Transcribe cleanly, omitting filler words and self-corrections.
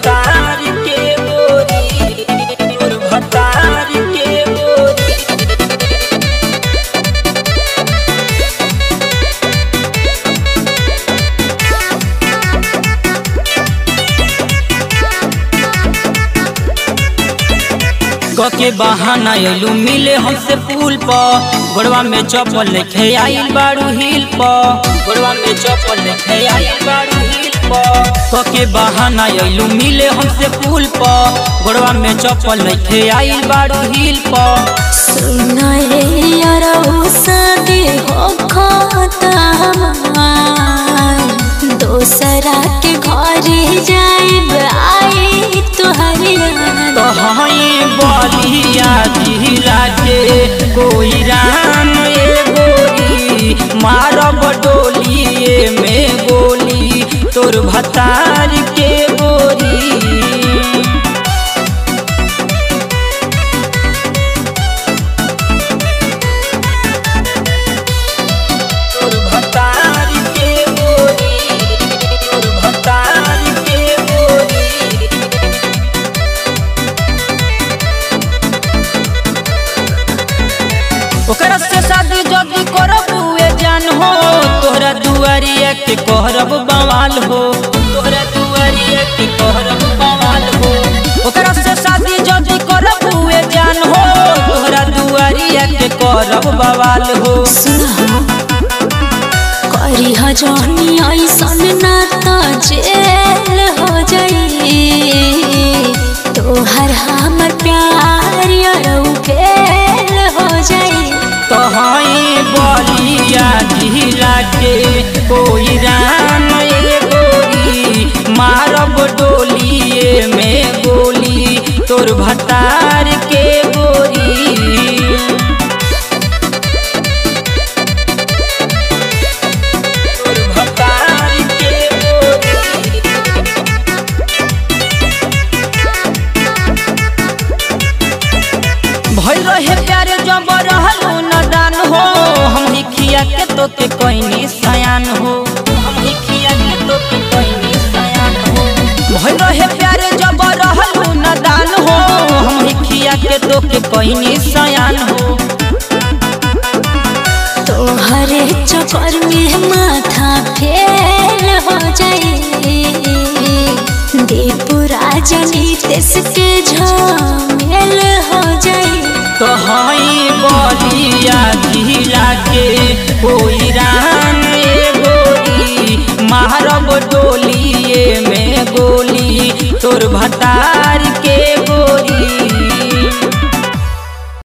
भतार के गोरी, तोर भतार के गोरी। के बहाना आयलू मिले हमसे पुल पर, गोड़वा में चप्पल लेके आइल बारू हिल पर, गोड़वा में चप्पल लेके आइल बारू हिल पर। के बहाना आयलू मिले हमसे पुल पर, गोड़वा में चप्पल लेके आइल बारू हिल पर। सुना रे यारा शादी हो खाता दोसरा के घर जाइब आई तुहरी बलिया जिला के कोई राम ए गोरी, मारब डोलिए में गोली तोर भतार के गोरी। तोर भतार के गोरी, तोर भतार के गोरी। ओकरा से शादी जल्दी करब हुए जान हो, तोहरा दुआरिया के कहरब बवाल हो, तोहरा दुआरिया के कहरब बवाल हो। ओकरा से शादी जल्दी करब हुए जान हो, तोहरा दुआरिया के कहरब बवाल हो। करी हजानी ऐसन ना तो जेल हो जाई, तोहर हमर प्यार यारो फेल हो जाई। बलिया जिला के कोई राम ए गोरी, मारब डोलिए में गोली तोर भतार के गोरी। तोर भतार के गोरी। भइल रहे प्यारे जब रहलू नदान हो, हम खिया के तो के कहनी सयान हो, हम खिया के तो के कहनी सयान हो। भइल रहे प्यारे जब रहलू नदान हो, हम खिया के तो के कहनी सयान हो। तोहरे चक्कर में माथा फेल हो जाई, दीपू राजनीतिश के झमेल हो जाई। तो बलिया जिला के कोई राम ए गोरी, मारब डोलिए में गोली तोर भतार के गोरी।